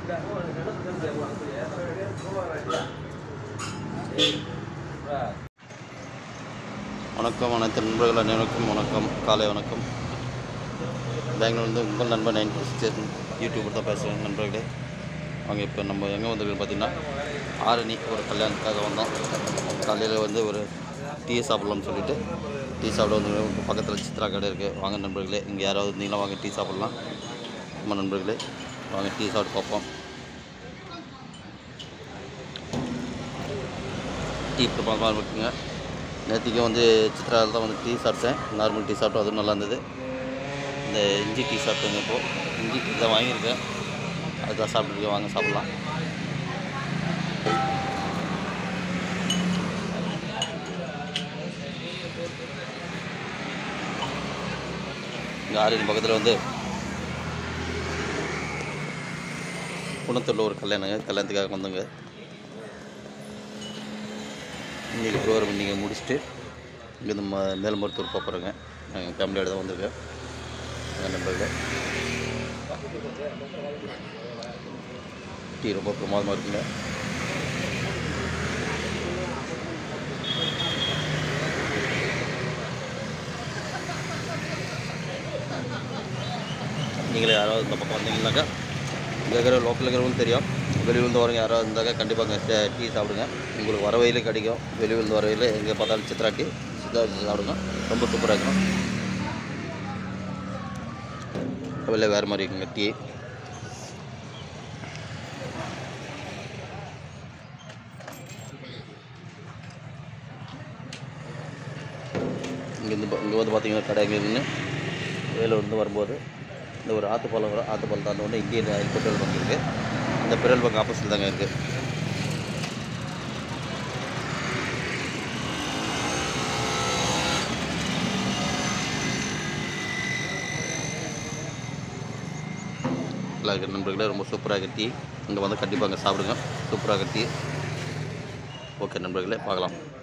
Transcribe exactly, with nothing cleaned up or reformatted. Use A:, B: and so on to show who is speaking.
A: வணக்கம் அனைத்து நண்பர்கள் அனைவருக்கும் வணக்கம், காலை வணக்கம். பெங்களூர்லேருந்து உங்கள் நண்பன் நைன் சிக்ஸ் யூடியூபர் தான் பேசுகிறேன் நண்பர்களே. அவங்க இப்போ நம்ம எங்கே வந்துருக்குன்னு பார்த்தீங்கன்னா ஆரணி ஒரு கல்யாணத்துக்காக வந்தோம். காலையில் வந்து ஒரு டீ சாப்பிட்லாம்னு சொல்லிட்டு டீ சாப்பிட வந்து பக்கத்தில் சித்ரா கடை இருக்குது. வாங்க நண்பர்களே, இங்கே யாராவது இருந்தீங்கன்னா வாங்க டீ சாப்பிட்லாம். நம்ம நண்பர்களே வாங்க டீ சாப்பிட்டு பார்ப்போம். டீ இப்போ பார்க்க இருக்குங்க. நேற்றுக்கு வந்து சித்ராவில் தான் வந்து டீ சாப்பிட்டேன். நார்மல் டீ சாப்பிட்டோம், அதுவும் நல்லா இருந்தது. இந்த இஞ்சி டீ சாப்பிட்டேங்க. இப்போது இஞ்சி டீ தான் வாங்கியிருக்கேன், அதுதான் சாப்பிட்டுருக்கேன். வாங்க சாப்பிட்லாம். இங்கே ஆரணி பக்கத்தில் வந்து குணத்தூரில் ஒரு கல்யாணங்க, கல்யாணத்துக்காக வந்தோங்க. இன்றைக்கி ப்ரோக்ராம் இன்றைக்கி முடிச்சுட்டு இங்கே நம்ம மேல்மருத்தூர் போகிறோங்க. நாங்கள் ஃபேமிலியோடு தான் வந்திருக்கேன் நண்பர்கள். டீ ரொம்ப பிரமாதமாக இருக்குங்க. நீங்களே யாராவது இந்த பக்கம் வந்தீங்கன்னாக்கா இங்கே இருக்கிற லோக்கல் இருக்கிறவங்களும் தெரியும். வெளியூர்ந்து வரவங்க யாராவது இருந்தாக்கா கண்டிப்பாக இங்கே டீ சாப்பிடுங்க. உங்களுக்கு வர வழியிலே கிடைக்கும். வெளியூர்ந்து வர வழியில் எங்கே பார்த்தாலும் சித்ரா டீ சித்ரா சாப்பிடுங்க, ரொம்ப சூப்பராக இருக்கும். வெளில வேறு மாதிரி இருக்குங்க டீ. இங்கேருந்து இங்கே வந்து பார்த்தீங்கன்னா கடை எங்கே இருக்குன்னு வேலூர்லேருந்து வரும்போது இந்த ஒரு ஆற்றுப்பாலம் வரும். ஆற்றுப்பாலம் தான் வந்து இந்தியன் ஆயில் பெட்ரோல் பங்க் இருக்குது. அந்த பெட்ரோல் பங்க் ஆப்போசிட் தாங்க இருக்குது. நல்லா இருக்குது நண்பர்களே, ரொம்ப சூப்பராக டீ. இங்கே வந்து கண்டிப்பாக அங்கே சாப்பிடுங்க, சூப்பராக டீ. ஓகே நண்பர்களே, பார்க்கலாம்.